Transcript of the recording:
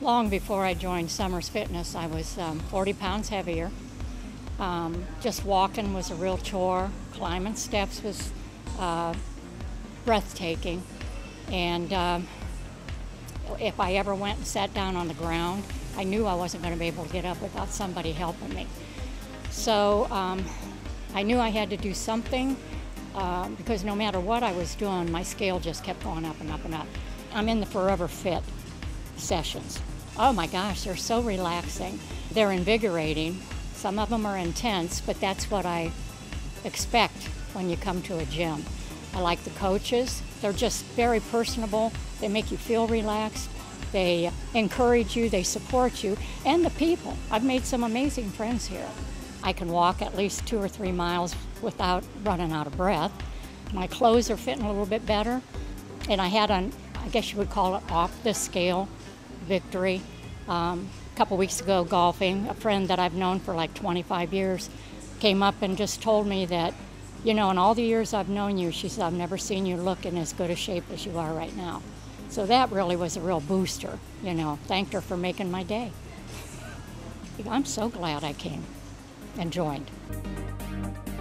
Long before I joined Summers Fitness, I was 40 pounds heavier. Just walking was a real chore. Climbing steps was breathtaking. And if I ever went and sat down on the ground, I knew I wasn't going to be able to get up without somebody helping me. So I knew I had to do something because no matter what I was doing, my scale just kept going up and up and up. I'm in the Forever Fit sessions. Oh my gosh, they're so relaxing. They're invigorating. Some of them are intense, but that's what I expect when you come to a gym. I like the coaches. They're just very personable. They make you feel relaxed. They encourage you, they support you, and the people. I've made some amazing friends here. I can walk at least 2 or 3 miles without running out of breath. My clothes are fitting a little bit better, and I had on, I guess you would call it off the scale victory. A couple weeks ago golfing, a friend that I've known for like 25 years came up and just told me that, you know, in all the years I've known you, she said, I've never seen you look in as good a shape as you are right now. So that really was a real booster, you know. Thanked her for making my day. I'm so glad I came and joined.